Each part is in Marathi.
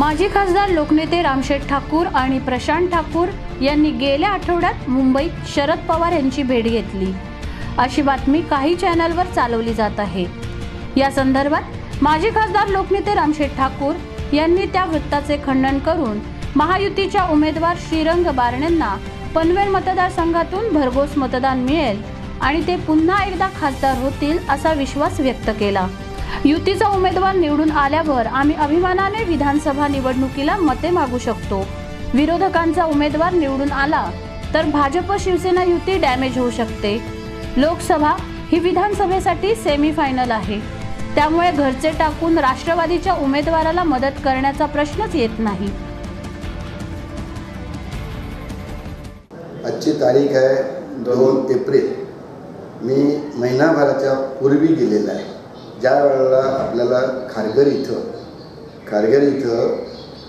माजी खासदार लोकनेते रामशेठ ठाकूर आणि प्रशांत ठाकूर यांनी गेल्या आठवड्यात मुंबईत शरद पवार यांची भेट घेतली अशी बातमी काही चॅनलवर चालवली जात आहे। या संदर्भात माजी खासदार लोकनेते रामशेठ ठाकूर यांनी त्या वृत्ताचे खंडन करून महायुतीच्या उमेदवार श्रीरंग बारणेंना पनवेल मतदारसंघातून भरघोस मतदान मिळेल आणि ते पुन्हा एकदा खासदार होतील असा विश्वास व्यक्त केला। युतीचा उमेदवार निवडून आल्यावर आम्ही अभिमानाने विधानसभा निवडणुकीला मते मागू शकतो। विरोधकांचा उमेदवार निवडून आला तर भाजप शिवसेना युती डॅमेज होऊ शकते। लोकसभा ही विधानसभेसाठी सेमीफायनल आहे, त्यामुळे घरचे टाकून राष्ट्रवादीच्या उमेदवाराला मदत करण्याचा प्रश्नच येत नाही। आजची तारीख आहे 2 एप्रिल। मी महिनाभराच्या पूर्वी गेलेला आहे, ज्या वेळेला आपल्याला खारघर इथं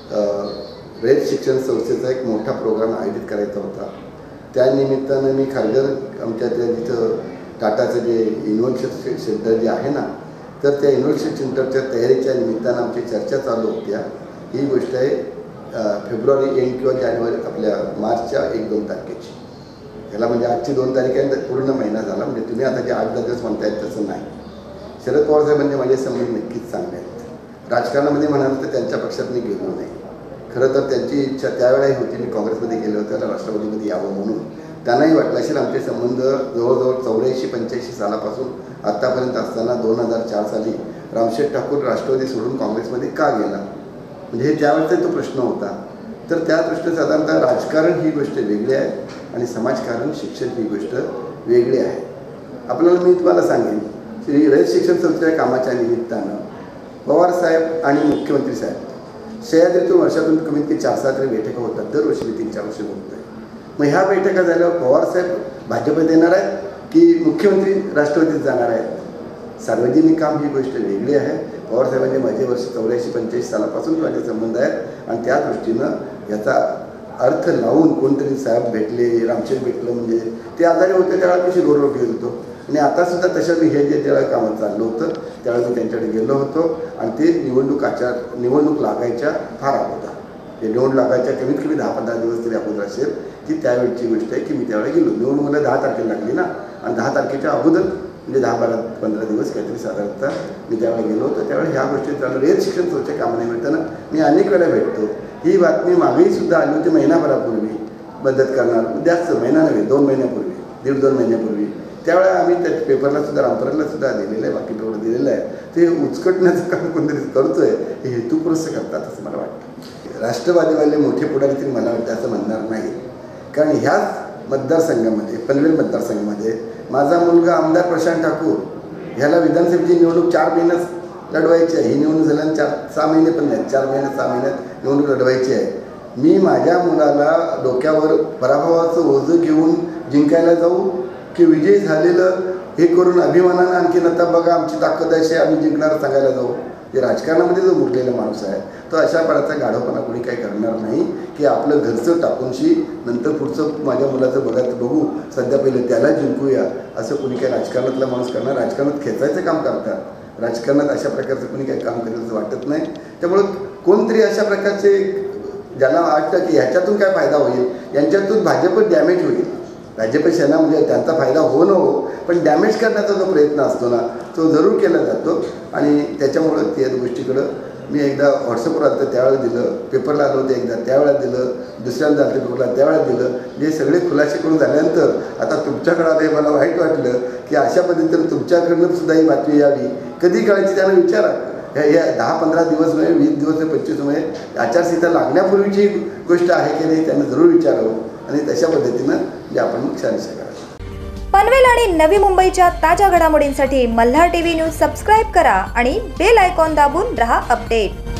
रयत शिक्षण संस्थेचा एक मोठा प्रोग्राम आयोजित करायचा होता। त्यानिमित्तानं मी खारघर आमच्या त्या तिथं टाटाचं जे युनिव्हर्सिटी सेंटर जे आहे ना, तर त्या युनिव्हर्सिटी सेंटरच्या तयारीच्या निमित्तानं आमची चर्चा चालू होत्या। ही गोष्ट आहे फेब्रुवारी एंड किंवा जानेवारी आपल्या मार्चच्या 1-2 तारखेची। ह्याला म्हणजे आजची 2 तारीख आहे, पूर्ण महिना झाला। म्हणजे तुम्ही आता जे 8-10 दिवस म्हणतायत तसं नाही। शरद पवार साहेबांनी माझे संबंध नक्कीच चांगले आहेत। राजकारणामध्ये म्हणाल तर त्यांच्या पक्षात मी गेलो नाही। खरं तर त्यांची इच्छा त्यावेळेला होती, मी काँग्रेसमध्ये गेलो होतो, त्याला राष्ट्रवादीमध्ये यावं म्हणून त्यांनाही वाटलं असेल। आमचे संबंध जवळजवळ 84-85 सालापासून आत्तापर्यंत असताना 2004 साली रामशेठ ठाकूर राष्ट्रवादी सोडून काँग्रेसमध्ये का गेला, म्हणजे हे त्यावेळेचा तो प्रश्न होता। तर त्या दृष्टीने साधारणतः राजकारण ही गोष्ट वेगळी आहे आणि समाजकारण शिक्षण ही गोष्ट वेगळी आहे। आपल्याला मी तुम्हाला सांगेन, श्री रयत शिक्षण संस्थेच्या कामाच्या निमित्तानं पवारसाहेब आणि मुख्यमंत्री साहेब सह्याद्रीतून वर्षातून कमीत कमी 4-7 तरी बैठका होतात। दरवर्षी मी 3-4 वर्ष बोलतो आहे। मग ह्या बैठका झाल्यावर पवारसाहेब भाजपत येणार आहेत की मुख्यमंत्री राष्ट्रवादीत जाणार आहेत? सार्वजनिक काम ही गोष्ट वेगळी आहे। पवारसाहेबांनी माझे वर्ष 84-85 सालापासून माझे संबंध आहेत आणि त्या दृष्टीनं याचा अर्थ लावून कोणतरी साहेब भेटले, रामशेठ भेटलं म्हणजे ते आजारी होते त्यावेळेला कशी रोड गेलो होतो आणि आतासुद्धा तशा मी हे जे ज्यावेळेला कामात चाललं होतं त्यावेळेला मी त्यांच्याकडे गेलो होतो आणि ते निवडणूक लागायच्या फार अगोदर, ते निवडणूक लागायच्या कमीत कमी 10-15 दिवस तरी अगोदर असेल की त्यावेळची गोष्ट आहे की मी त्यावेळेला गेलो। निवडणूक मला 10 तारखेला लागली ना, आणि 10 तारखेच्या अगोदर म्हणजे 10-12-15 दिवस काहीतरी साधारणतः मी त्यावेळेला गेलो होतो। त्यावेळेला ह्या गोष्टी चालू रयत शिक्षण संस्थेच्या कामानिमित्तानं मी अनेक वेळा भेटतो। ही बातमी मागेही सुद्धा आली होती महिनाभरापूर्वी, मदत करणार जास्त महिना नव्हे 2 महिन्यापूर्वी, 1.5-2 महिन्यापूर्वी। त्यावेळेला आम्ही त्या पेपरला सुद्धा रामपुराला सुद्धा दिलेलं आहे, बाकी पेपरला दिलेलं आहे। ते उचकटण्याचं काम कोणतरी करतोय हे हेतुपुरस्सर करतात असं मला वाटतं। राष्ट्रवादीवाले मोठे पुढारी तरी मला वाटतं असं म्हणणार नाही, कारण ह्याच मतदारसंघामध्ये पनवेल मतदारसंघामध्ये माझा मुलगा आमदार प्रशांत ठाकूर ह्याला विधानसभेची निवडणूक 4 महिन्यात लढवायची आहे। ही निवडणूक झाल्यानंतर 6 महिने पण नाही, 4 महिन्यात 6 महिन्यात निवडणूक लढवायची आहे। मी माझ्या मुलाला डोक्यावर पराभवाचं ओझं घेऊन जिंकायला जाऊ की विजयी झालेलं हे करून अभिमानानं आणखीन आता बघा आमची ताकद अशी आम्ही जिंकणार सांगायला जाऊ? जे राजकारणामध्ये जो मुरलेला माणूस आहे तो अशा प्रकारचा गाढवपणा कोणी काही करणार नाही की आपलं घरचं टाकूनशी नंतर पुढचं माझ्या मुलाचं बघू, सध्या पहिले त्याला जिंकूया असं कोणी काही राजकारणातला माणूस करणार? राजकारणात खेचायचं काम करतात, राजकारणात अशा प्रकारचं कोणी काही काम करेल असं वाटत नाही। त्यामुळं कोणतरी अशा प्रकारचे ज्यांना वाटतं की ह्याच्यातून काय फायदा होईल, यांच्यातून भाजप डॅमेज होईल, भाजप सेना म्हणजे त्यांचा फायदा हो न हो पण डॅमेज करण्याचा जो प्रयत्न असतो ना तो जरूर केला जातो। आणि त्याच्यामुळं त्या गोष्टीकडं मी एकदा व्हॉट्सअपवर आलं तर त्यावेळेला दिलं, पेपरला आलं होतं एकदा त्यावेळेला दिलं, दुसऱ्यांदा आलं पेपरला त्यावेळेला दिलं। हे सगळे खुलासे करून झाल्यानंतर आता तुमच्याकडं आलं, मला वाईट वाटलं की अशा पद्धतीनं तुमच्याकडनं सुद्धा ही बातमी यावी। कधी कळायची त्यांना विचारा, या 10-15 दिवस नव्हे, 20 दिवस नव्हे, 25 नव्हे, आचारसंहिता लागण्यापूर्वीची गोष्ट आहे की नाही त्यांना जरूर विचारावं आणि तशा पद्धतीनं जे आपण शहानिशा करावं। पनवेल आणि नवी मुंबईच्या ताज्या घडामोडींसाठी मल्हार टीव्ही न्यूज सबस्क्राईब करा आणि बेल आयकॉन दाबून रहा अपडेट।